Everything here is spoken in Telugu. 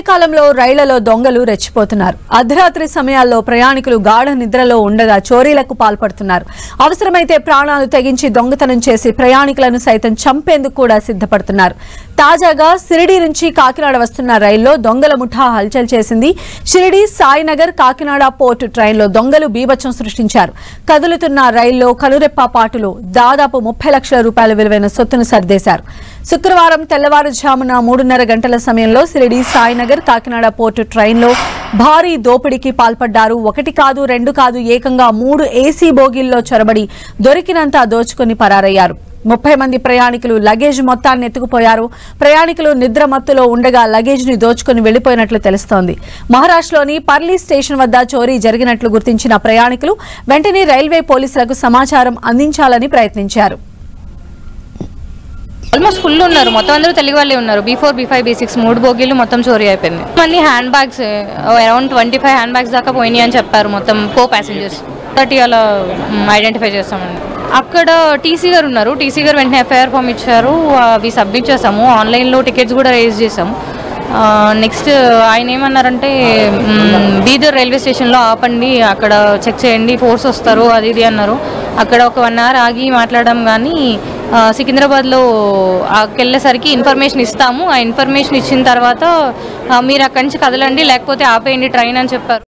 మధ్య కాలంలో రైళ్లలో దొంగలు రెచ్చిపోతున్నారు. అర్ధరాత్రి సమయాల్లో ప్రయాణికులు గాఢ నిద్రలో ఉండగా చోరీలకు పాల్పడుతున్నారు. అవసరమైతే ప్రాణాలు తెగించి దొంగతనం చేసి ప్రయాణికులను సైతం చంపేందుకు కూడా సిద్ధపడుతున్నారు. తాజాగా షిరిడి నుంచి కాకినాడ వస్తున్న రైల్లో దొంగల ముఠా హల్చల్ చేసింది. షిరిడి సాయినగర్ కాకినాడ పోర్టు ట్రైన్లో దొంగలు బీభత్సం సృష్టించారు. కదులుతున్న రైల్లో కనురెప్పపాటులో దాదాపు 30 లక్షల రూపాయల విలువైన సొత్తును సర్దేశారు. శుక్రవారం తెల్లవారుజామున 3:30 గంటల సమయంలో షిరిడి సాయినగర్ కాకినాడ పోర్టు ట్రైన్లో భారీ దోపిడీకి పాల్పడ్డారు. 1 కాదు 2 కాదు ఏకంగా 3 ఏసీ బోగీల్లో చొరబడి దొరికినంత దోచుకుని పరారయ్యారు. 30 మంది ప్రయాణికులు లగేజ్ మొత్తాన్ని ఎత్తుకుపోయారు. ప్రయాణికులు నిద్రమత్తులో ఉండగా లగేజ్ ని దోచుకుని వెళ్లిపోయినట్లు తెలుస్తోంది. మహారాష్ట్రలోని పర్లీ స్టేషన్ వద్ద చోరీ జరిగినట్లు గుర్తించిన ప్రయాణికులు వెంటనే రైల్వే పోలీసులకు సమాచారం అందించాలని ప్రయత్నించారు. ఆల్మోస్ట్ ఫుల్ ఉన్నారు. మొత్తం అందరూ తెలుగు వాళ్ళే ఉన్నారు. B4, B5, B6 3 బోగీలు మొత్తం చోరీ అయిపోయింది. మళ్ళీ hand bags around 25 hand bags దాకా పోయినాయి అని చెప్పారు. మొత్తం ప్యాసింజర్స్ 30 అలా ఐడెంటిఫై చేస్తామండి. అక్కడ టీసీ గారు ఉన్నారు. టీసీ గారు వెంటనే ఎఫ్ఐఆర్ ఫామ్ ఇచ్చారు. అవి సబ్మిట్ చేసాము. ఆన్లైన్లో టికెట్స్ కూడా రేజ్ చేసాము. నెక్స్ట్ ఆయన ఏమన్నారంటే బీదర్ రైల్వే స్టేషన్లో ఆపండి, అక్కడ చెక్ చేయండి, ఫోర్స్ వస్తారు అది ఇది అన్నారు. అక్కడ ఒక 1 అవర్ ఆగి మాట్లాడడం. కానీ సికింద్రాబాద్లో వెళ్ళేసరికి ఇన్ఫర్మేషన్ ఇస్తాము, ఆ ఇన్ఫర్మేషన్ ఇచ్చిన తర్వాత మీరు అక్కడి నుంచి కదలండి లేకపోతే ఆపేయండి ట్రైన్ అని చెప్పారు.